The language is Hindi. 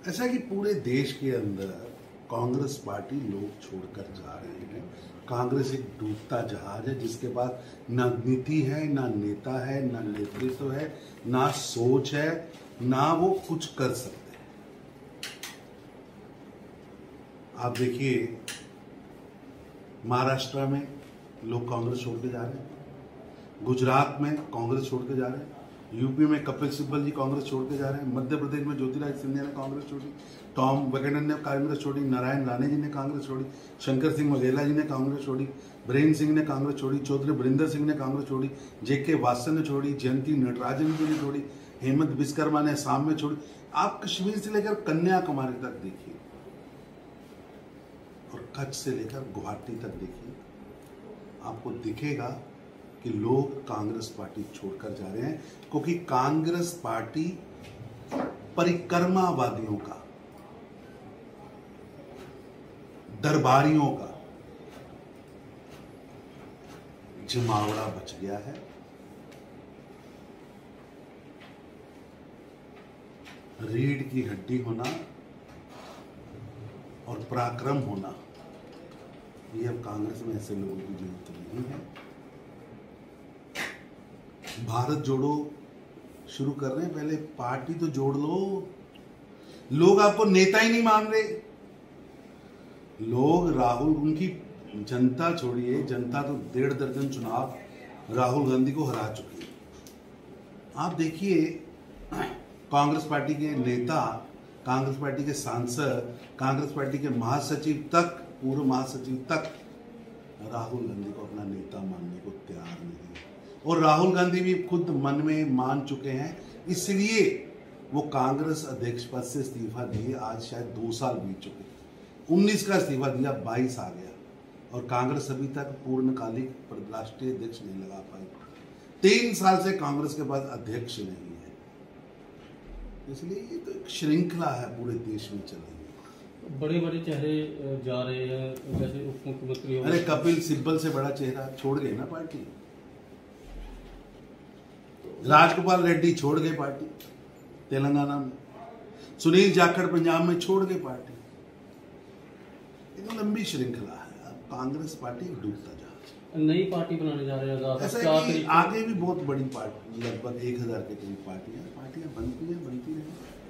ऐसा कि पूरे देश के अंदर कांग्रेस पार्टी लोग छोड़कर जा रहे हैं। कांग्रेस एक डूबता जहाज है जिसके पास ना नीति है, ना नेता है, ना नेतृत्व है, ना सोच है, ना वो कुछ कर सकते हैं। आप देखिए, महाराष्ट्र में लोग कांग्रेस छोड़ के जा रहे हैं, गुजरात में कांग्रेस छोड़ के जा रहे हैं, यूपी में कपिल सिब्बल जी कांग्रेस छोड़ के जा रहे हैं, मध्य प्रदेश में ज्योतिरादित्य सिंधिया ने कांग्रेस छोड़ी, टॉम वैकेंडर ने कांग्रेस छोड़ी, नारायण राणे जी ने कांग्रेस छोड़ी, शंकर सिंह वघेला जी ने कांग्रेस छोड़ी, बीरेन सिंह ने कांग्रेस छोड़ी, चौधरी बरिंदर सिंह ने कांग्रेस छोड़ी, जेके वासन ने छोड़ी, जयंती नटराजन जी ने छोड़ी, हेमंत विश्वकर्मा ने असम में छोड़ी। आप कश्मीर से लेकर कन्याकुमारी तक देखिए और कच्छ से लेकर गुवाहाटी तक देखिए, आपको दिखेगा कि लोग कांग्रेस पार्टी छोड़कर जा रहे हैं, क्योंकि कांग्रेस पार्टी परिक्रमावादियों का, दरबारियों का जमावड़ा बच गया है। रीढ़ की हड्डी होना और पराक्रम होना, ये अब कांग्रेस में ऐसे लोगों की जरूरत नहीं है। भारत जोड़ो शुरू कर रहे हैं, पहले पार्टी तो जोड़ लो। लोग आपको नेता ही नहीं मान रहे। लोग राहुल, उनकी जनता छोड़िए, जनता तो 1.5 दर्जन चुनाव राहुल गांधी को हरा चुकी है। आप देखिए, कांग्रेस पार्टी के नेता, कांग्रेस पार्टी के सांसद, कांग्रेस पार्टी के महासचिव तक, पूर्व महासचिव तक राहुल गांधी को अपना नेता मानने को तैयार नहीं है। और राहुल गांधी भी खुद मन में मान चुके हैं, इसलिए वो कांग्रेस अध्यक्ष पद से इस्तीफा दिए। आज शायद 2 साल बीत चुके, 19 का इस्तीफा दिया, 22 आ गया और कांग्रेस अभी तक पूर्णकालिक राष्ट्रीय अध्यक्ष नहीं लगा पाई। 3 साल से कांग्रेस के पास अध्यक्ष नहीं है। इसलिए ये तो एक श्रृंखला है, पूरे देश में चल रही है। बड़े बड़े चेहरे जा रहे हैं, जैसे उप मुख्यमंत्री। अरे कपिल सिब्बल से बड़ा चेहरा छोड़ गए ना पार्टी। राजगोपाल रेड्डी छोड़ गए पार्टी तेलंगाना में, सुनील जाखड़ पंजाब में छोड़ गए पार्टी। एक लंबी श्रृंखला है। अब कांग्रेस पार्टी डूबता जहाज। नई पार्टी बनाने जा रहे हैं। ऐसा है कि आगे भी बहुत बड़ी पार्टी, लगभग 1000 के करीब पार्टियां बनती रही।